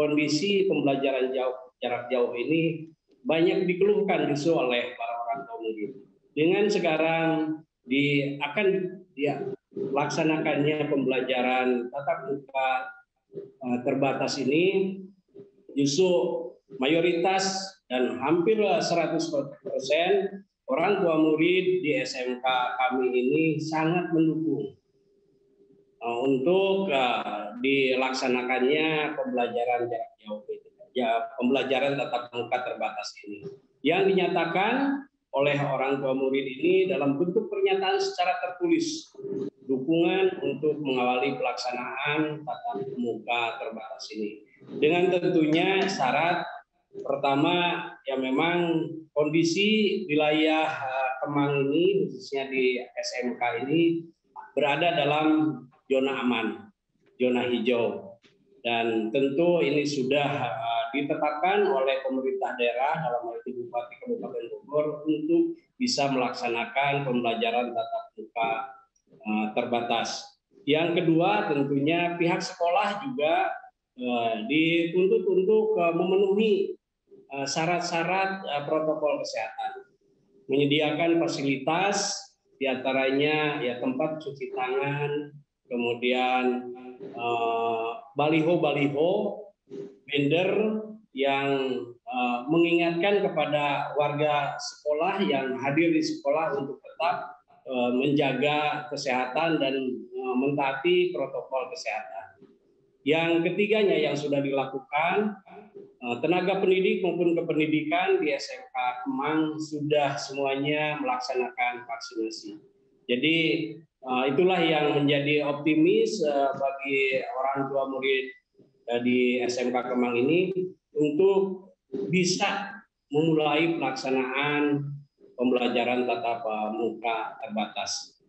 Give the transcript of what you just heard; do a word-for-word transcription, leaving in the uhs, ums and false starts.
kondisi pembelajaran jauh, jarak jauh ini banyak dikeluhkan justru oleh para orang tua murid. Dengan sekarang di akan ya, laksanakannya pembelajaran tatap muka uh, terbatas ini, justru mayoritas dan hampir seratus persen orang tua murid di S M K kami ini sangat mendukung uh, untuk uh, dilaksanakannya pembelajaran jarak jauh ini, ya pembelajaran tatap muka terbatas ini, yang dinyatakan oleh orang tua murid ini dalam bentuk pernyataan secara tertulis dukungan untuk mengawali pelaksanaan tatap muka terbatas ini. Dengan tentunya syarat pertama, ya memang kondisi wilayah Kemang ini, khususnya di S M K ini, berada dalam zona aman, zona hijau. Dan tentu ini sudah ditetapkan oleh pemerintah daerah dalam hal ini Bupati Kabupaten Bogor untuk bisa melaksanakan pembelajaran tatap muka uh, terbatas. Yang kedua, tentunya pihak sekolah juga uh, dituntut untuk uh, memenuhi syarat-syarat uh, uh, protokol kesehatan, menyediakan fasilitas diantaranya ya tempat cuci tangan, kemudian baliho-baliho, uh, banner yang uh, mengingatkan kepada warga sekolah yang hadir di sekolah untuk tetap uh, menjaga kesehatan dan uh, mentaati protokol kesehatan. Yang ketiganya yang sudah dilakukan, uh, tenaga pendidik maupun kependidikan di S M K Kemang sudah semuanya melaksanakan vaksinasi. Jadi uh, itulah yang menjadi optimis uh, bagi orang tua murid di S M K Kemang ini untuk bisa memulai pelaksanaan pembelajaran tatap muka terbatas.